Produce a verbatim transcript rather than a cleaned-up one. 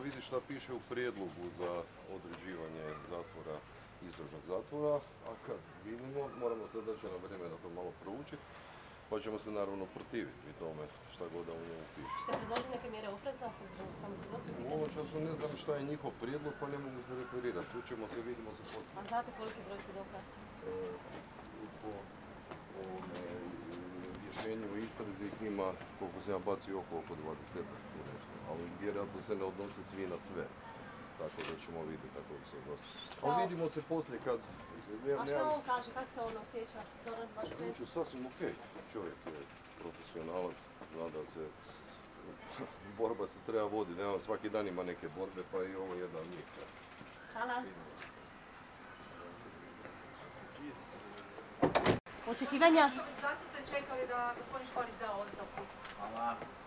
vidjeti šta piše u prijedlogu za određivanje zatvora, istražnog zatvora, a kad vidimo, moramo sad daći na vrijeme da to malo proučiti, pa ćemo se naravno protiviti tome šta god da u njemu piše. Ste predložili neke mjere opreza, s obzirom da su samo svjedoci u pitanju? U ovom času ne znam šta je njihov prijedlog, pa ne mogu se referirati. Čućemo se, vidimo se poslije. A znate koliki broj svjedoka? Po ovome rješenju u istrazi ih ima, koliko sam ja bacio oko, oko dvadeset nešto, ali vjerojatno se ne odnose svi na sve. Tako da ćemo vidjeti kako se odnosi. Ali vidimo se poslije kad... A šta on kaže, kako se on osjeća, Zoran, vaš klient? Znači, sasvim okej. Čovjek je profesionalac, zna da se... Borba se treba voditi, nema, svaki dan ima neke borbe, pa i ovo je jedna od njih. Hvala. Očekivanja? Zašto ste čekali da gospodin Škorić da ostavku? Hvala.